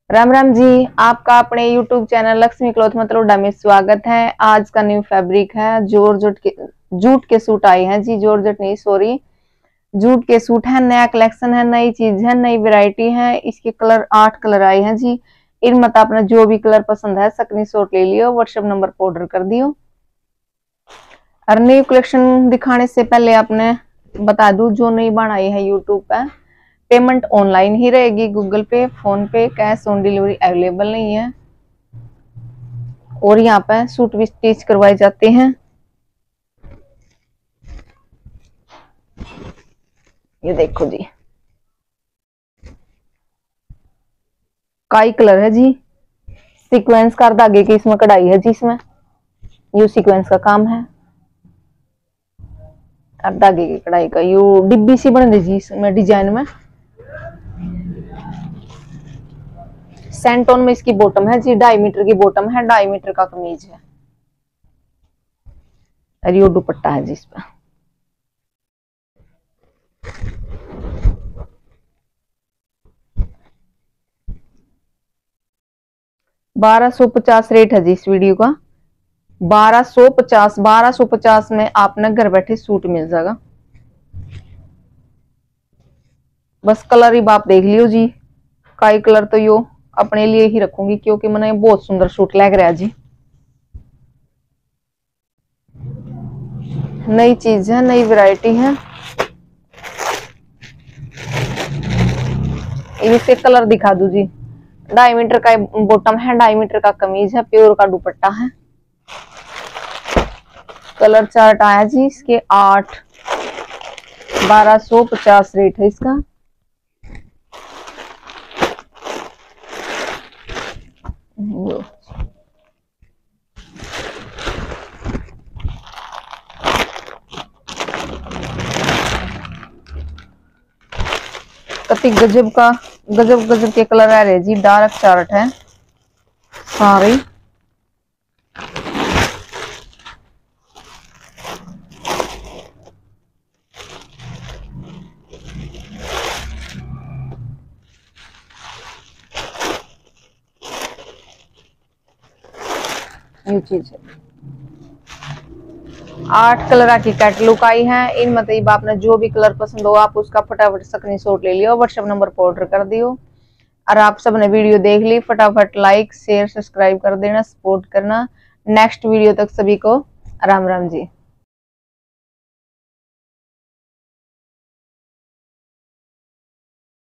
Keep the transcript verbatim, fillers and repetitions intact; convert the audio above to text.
राम राम जी, आपका अपने YouTube channel Lakshmi cloth Matlauda में स्वागत है। आज का न्यू फैब्रिक है जॉर्जेट के जूट के सूट आए हैं जी। जॉर्जेट नहीं सॉरी, जूट के सूट है। नया कलेक्शन है, नई चीज है, नई वैरायटी है। इसके कलर आठ कलर आए हैं जी। इन मत आपने जो भी कलर पसंद है सकनी शॉट ले लियो, व्हाट्सएप नंबर पर ऑर्डर कर दियो। और न्यू कलेक्शन दिखाने से पहले आपने बता दूं, जो नई बनाई है यूट्यूब पे पेमेंट ऑनलाइन ही रहेगी। गूगल पे, फोन पे, कैश ऑन डिलीवरी अवेलेबल नहीं है। और यहाँ पे सूट भी स्टिच करवाए जाते हैं। ये देखो जी, काई कलर है जी। सीक्वेंस का धागे की इसमें कढ़ाई है जी। इसमें यू सीक्वेंस का काम है और धागे की कढ़ाई का यू डिब्बी सी बन दी जी। इसमें डिजाइन में सेंटोन में इसकी बॉटम है जी। ढाई मीटर की बॉटम है, ढाई मीटर का कमीज है और ये दुपट्टा है जी। इस पर बारह सौ पचास रेट है जी इस वीडियो का। बारह सौ पचास बारह सौ पचास में आपने घर बैठे सूट मिल जाएगा। बस कलर ही बाप देख लियो जी। काई कलर तो यो अपने लिए ही रखूंगी क्योंकि मैंने बहुत सुंदर सूट लग रहा है जी। नई चीज है, नई वैरायटी है। इसे कलर दिखा दू जी। ढाई मीटर का बॉटम है, ढाई मीटर का कमीज है, प्योर का दुपट्टा है। कलर चार्ट आया जी इसके आठ। बारह सौ पचास रेट है इसका। कति गजब का गजब गजब के कलर आ रहे जी। डार्क चार्ट है सारी। ये चीज है। आठ कलर की कैटलॉग आई है। इन मतलब आपने जो भी कलर पसंद हो आप उसका फटाफट स्क्रीनशॉट ले लियो, व्हाट्सएप नंबर पर ऑर्डर कर दियो। और आप सबने वीडियो देख ली, फटाफट लाइक शेयर सब्सक्राइब कर देना, सपोर्ट करना। नेक्स्ट वीडियो तक सभी को राम राम जी।